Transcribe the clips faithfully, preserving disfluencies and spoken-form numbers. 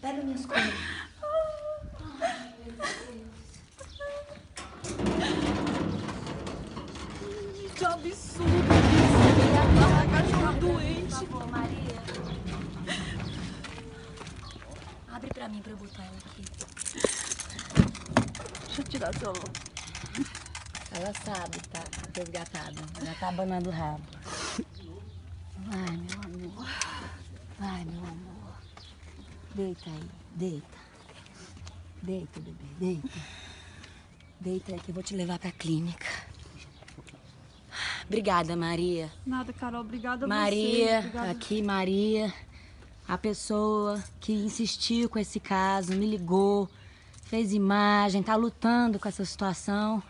Pega minhas coisas. Ai, meu Deus. Que absurdo isso. Ela é cachorro doente. Por favor, Maria. Abre pra mim pra eu botar ela aqui. Deixa eu tirar seu celular. Ela sabe, tá resgatada. Ela tá abanando o rabo. Vai, meu amor. Vai, meu amor. Deita aí, deita. Deita, bebê, deita. Deita aí que eu vou te levar pra clínica. Obrigada, Maria. Nada, Carol. Obrigada a Maria, você. Obrigada. aqui, Maria. A pessoa que insistiu com esse caso, me ligou, fez imagem, tá lutando com essa situação.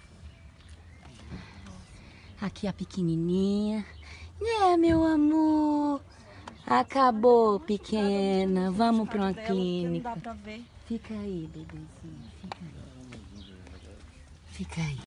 Aqui a pequenininha. É, meu amor. Acabou, pequena. Vamos pra uma clínica. Não dá pra ver. Fica aí, bebezinho. Fica aí. Fica aí.